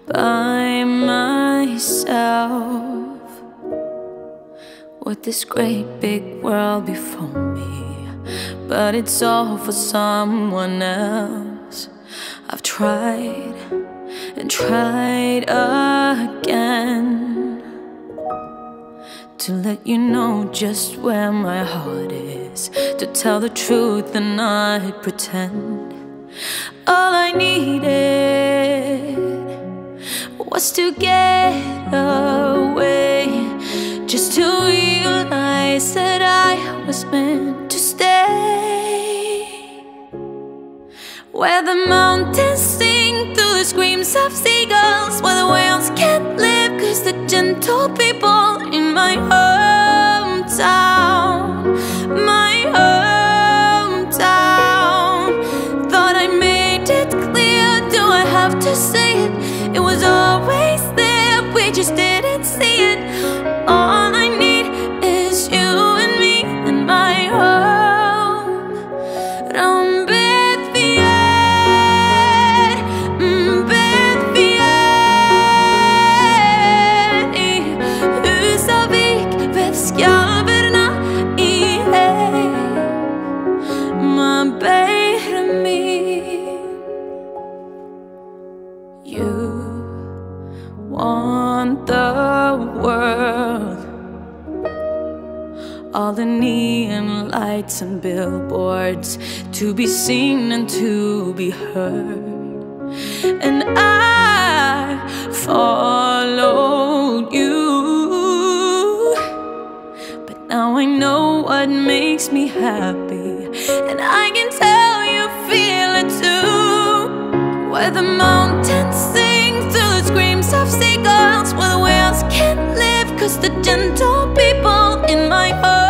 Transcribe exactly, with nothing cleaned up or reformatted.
by myself, with this great big world before me, but it's all for someone else. I've tried and tried again to let you know just where my heart is, to tell the truth and not pretend. All I needed was to get away, just to realize that I was meant to stay, where the mountains sing through the screams of seagulls, where the whales can't live cause the gentle people in my hometown, my hometown. Thought I made it clear, do I have to say it? It was always there, we just didn't see it. All I need is you and me and my home. Rambevier, Bevier, Husavik, vet skalverna i hej. Man ber mig. You want the world, all the neon lights and billboards, to be seen and to be heard. And I followed you, but now I know what makes me happy, and I can tell you feel it too, where the mountains sing through the screams of seagulls, where the whales can't live cause the gentle people in my heart.